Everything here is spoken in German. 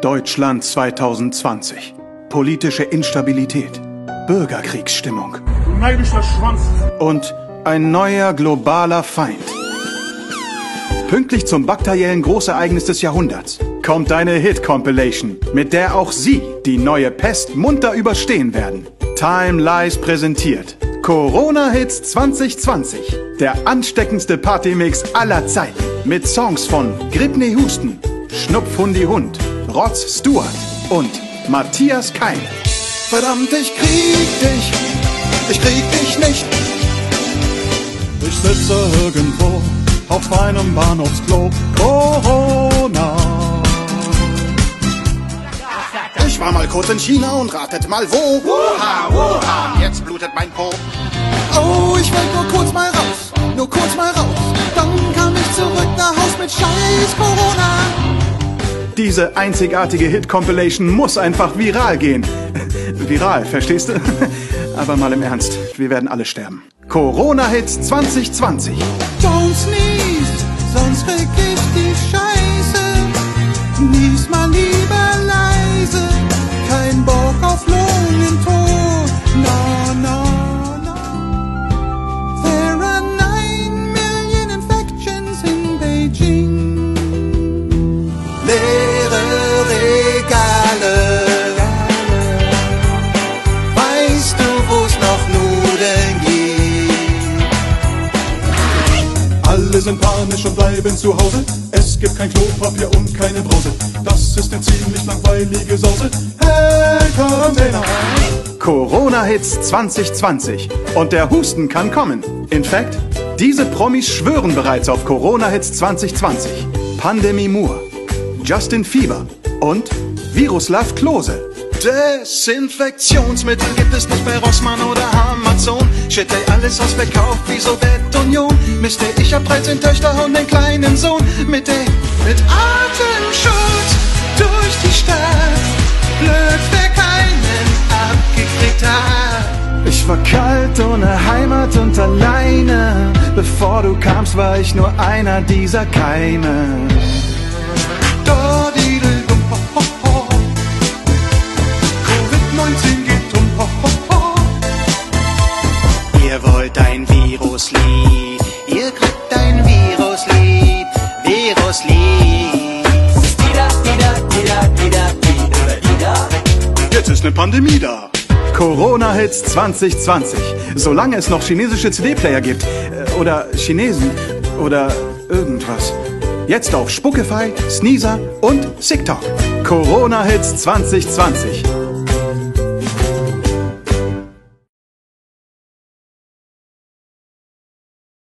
Deutschland 2020. Politische Instabilität. Bürgerkriegsstimmung. Du neidischer Schwanz. Und ein neuer globaler Feind. Pünktlich zum bakteriellen Großereignis des Jahrhunderts kommt eine Hit-Compilation, mit der auch Sie die neue Pest munter überstehen werden. Time Lies präsentiert Corona-Hits 2020. Der ansteckendste Partymix aller Zeiten. Mit Songs von Gripney Husten, Schnupfhundi Hund, Rotz Stewart und Matthias Keim. Verdammt, ich krieg dich nicht. Ich sitze irgendwo auf einem Bahnhofsklo. Corona. Ich war mal kurz in China und ratet mal wo. Wuha, wuha, jetzt blutet mein Po. Oh, ich wollte nur kurz mal raus. Dann kam ich zurück nach Haus mit scheiß Corona. Diese einzigartige Hit-Compilation muss einfach viral gehen. Viral, verstehst du? Aber mal im Ernst, wir werden alle sterben. Corona-Hits 2020. Don't sneeze, sonst krieg ich die Scheiße. Nies mal lieber leise, kein Bock auf Lungentod. No, no, no. There are 9 million infections in Beijing. Leere Regale. Weißt du, wo's noch Nudeln gibt? Alle sind panisch und bleiben zu Hause. Es gibt kein Klopapier und keine Brause. Das ist eine ziemlich langweilige Sause. Hey, Quarantäne! Corona-Hits 2020. Und der Husten kann kommen. In fact, diese Promis schwören bereits auf Corona-Hits 2020. Pandemie Moore, Justin Fieber und Viruslav Klose. Desinfektionsmittel gibt es nicht bei Rossmann oder Amazon. Shit, ey, alles ausverkauft wie Sowjetunion. Mist, ey, ich hab 13 Töchter und einen kleinen Sohn. Mit Atemschutz durch die Stadt. Blöd, wer keinen abgekriegt hat. Ich war kalt, ohne Heimat und alleine. Bevor du kamst, war ich nur einer dieser Keime. Covid-19 geht ho, ho, ho. Ihr wollt ein Viruslied, ihr kriegt ein Viruslied, Viruslied. Dida, dida, dida, dida, dida, dida. Jetzt ist eine Pandemie da. Corona-Hits 2020. Solange es noch chinesische CD-Player gibt. Oder Chinesen. Oder irgendwas. Jetzt auf Spuckify, Sneezer und TikTok. Corona-Hits 2020.